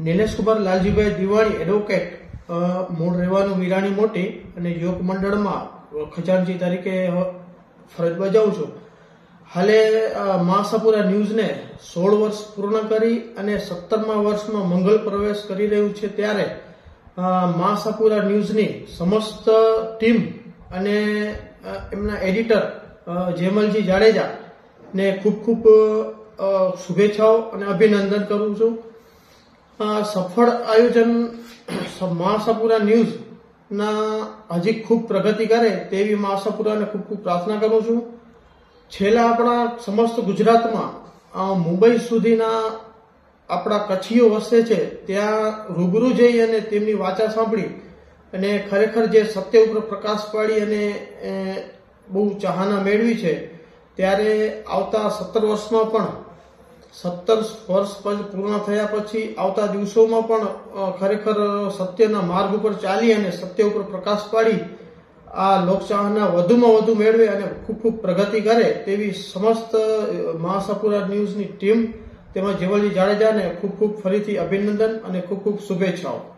Nilesh Kumar Laljibhai Diwali advocate મૂળ રહેવાનું વિરાણી મોટી અને યોગ મંડળમાં ખજાનચી તરીકે ફરજ બજાવું છું. હાલે મહાસાપુરા ન્યૂઝને 16 વર્ષ પૂર્ણ કરી અને 17મા વર્ષમાં મંગલ પ્રવેશ કરી રહ્યું છે. ત્યારે મહાસાપુરા ન્યૂઝની સમસ્ત ટીમ અને એમના એડિટર જેમલજી જાડેજા ને ખૂબ ખૂબ શુભેચ્છાઓ અને અભિનંદન કરું છું. સફળ આયોજન મહાસાપુરા ન્યૂઝના હજી ખૂબ પ્રગતિ કરે તેવી મહાસાપુરાને ખૂબ ખૂબ પ્રાર્થના કરું છું. છેલ્લા આપણા સમસ્ત ગુજરાતમાં મુંબઈ સુધીના આપણા કચ્છીઓ વસે છે. ત્યાં રૂબરૂ જઈ અને તેમની વાચા સાંભળી અને ખરેખર જે સત્ય ઉપર પ્રકાશ પાડી અને બહુ ચાહના મેળવી છે. ત્યારે આવતા 17 વર્ષમાં પણ 17 વર્ષ પૂર્ણ થયા પછી આવતા દિવસોમાં પણ ખરેખર સત્યના માર્ગ ઉપર ચાલી અને સત્ય ઉપર પ્રકાશ પાડી આ લોકચાહના વધુમાં વધુ મેળવે અને ખૂબ ખૂબ પ્રગતિ કરે તેવી સમસ્ત મહાસાપુરા ન્યૂઝની ટીમ તેમજ જેમલજી જાડેજાને ખૂબ ખૂબ ફરીથી અભિનંદન અને ખૂબ ખૂબ શુભેચ્છાઓ.